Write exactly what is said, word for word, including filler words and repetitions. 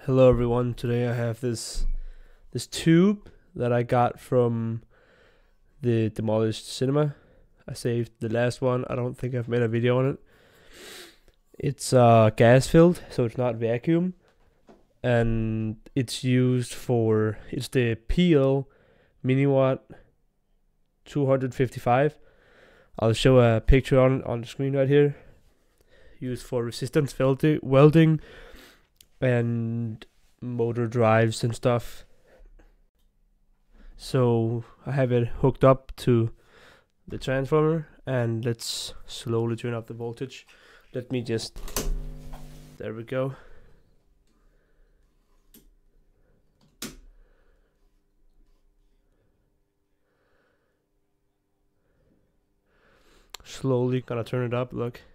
Hello everyone. Today I have this this tube that I got from the demolished cinema. I saved the last one. I don't think I've made a video on it. It's uh, gas filled, so it's not vacuum, and it's used for it's the P L Miniwatt two fifty-five. I'll show a picture on on the screen right here. Used for resistance weldi- welding and motor drives and stuff. So I have it hooked up to the transformer, and let's slowly turn up the voltage. Let me just, there we go. Slowly gonna turn it up, look.